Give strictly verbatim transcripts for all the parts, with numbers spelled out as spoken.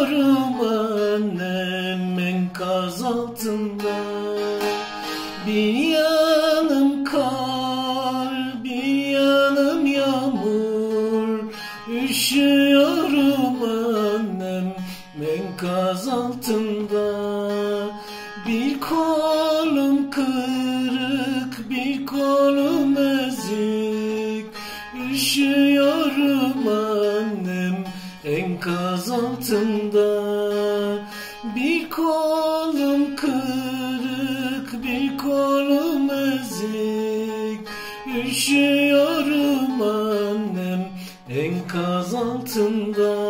Üşüyorum annem enkaz altında. Bir yanım kar, bir yanım yağmur. Üşüyorum annem enkaz altında. Bir kolum kırık, bir kolum ezik. Üşüyorum annem enkaz altında. Bir kolum kırık, bir kolum ezik. Üşüyorum annem enkaz altında.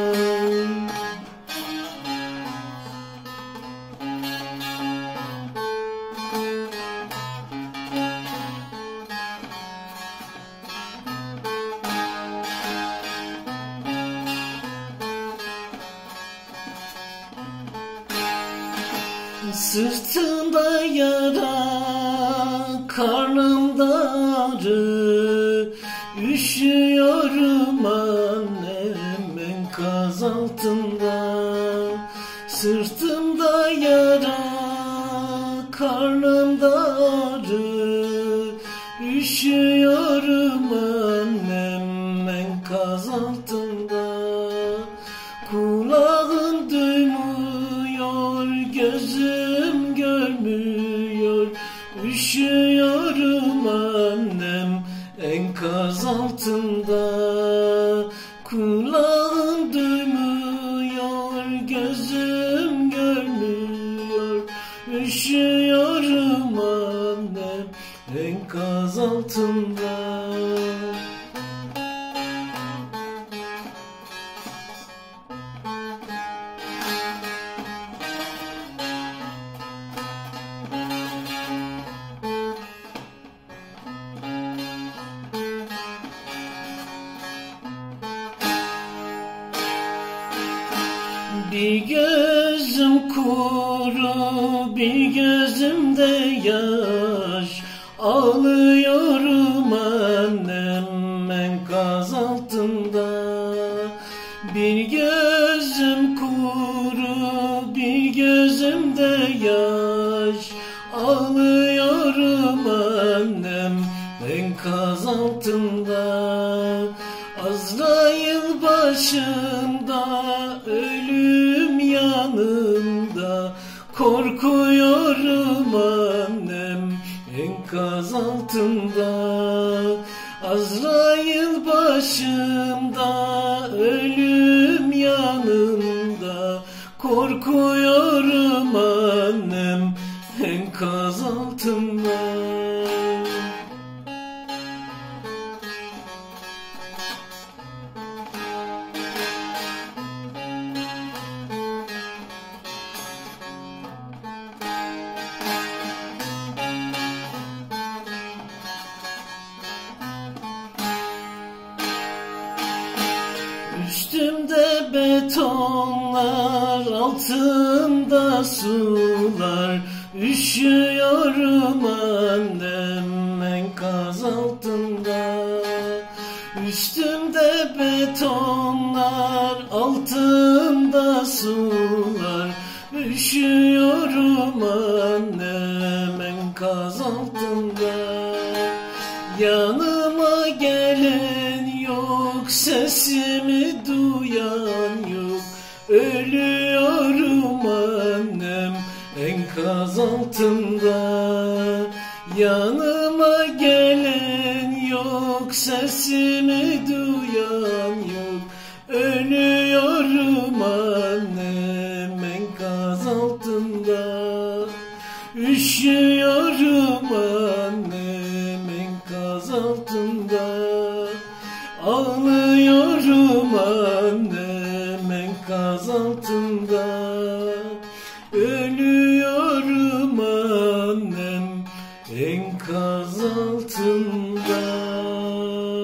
Sırtımda yara, karnımda ağrı. Üşüyorum annem enkaz altında. Sırtımda yara, karnımda ağrı. Üşüyorum annem enkaz altında. Kulağım duymuyor, gözüm görmüyor. Üşüyorum annem enkaz altında. Kulağım duymuyor, gözüm görmüyor. Üşüyorum annem enkaz altında. Bir gözüm kuru, bir gözümde yaş. Ağlıyorum annem enkaz altında. Bir gözüm kuru, bir gözümde yaş. Ağlıyorum annem enkaz altında. Azrail başında, ölüm yanımda. Korkuyorum annem enkaz altında. Azrail başımda, ölüm yanımda. Korkuyorum annem enkaz altında. Üstümde betonlar, altımda sular. Üşüyorum annem enkaz altında. Üstümde betonlar, altımda sular. Üşüyorum annem enkaz altında. Yanıma gelen yok, sesimi duyan yok. Ölüyorum annem enkaz altında. Yanıma gelen yok, sesimi duyan yok. Ölüyorum annem enkaz altında. Üşüyorum annem enkaz altında. Ağlıyorum annem enkaz altında. Ölüyorum annem enkaz altında.